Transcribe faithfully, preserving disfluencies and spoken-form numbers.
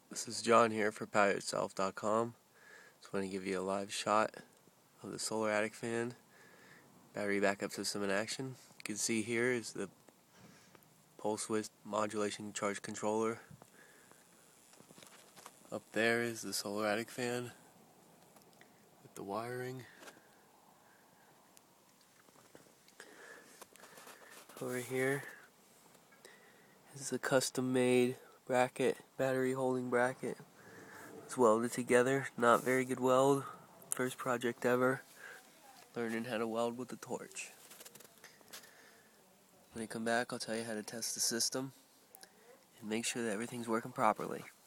This is John here for Power Yourself dot com. Just want to give you a live shot of the Solar Attic fan battery backup system in action. You can see here is the pulse width modulation charge controller. Up there is the Solar Attic fan with the wiring. Over here is the custom made bracket, battery holding bracket. It's welded together, not very good weld. First project ever. Learning how to weld with the torch. When I come back, I'll tell you how to test the system and make sure that everything's working properly.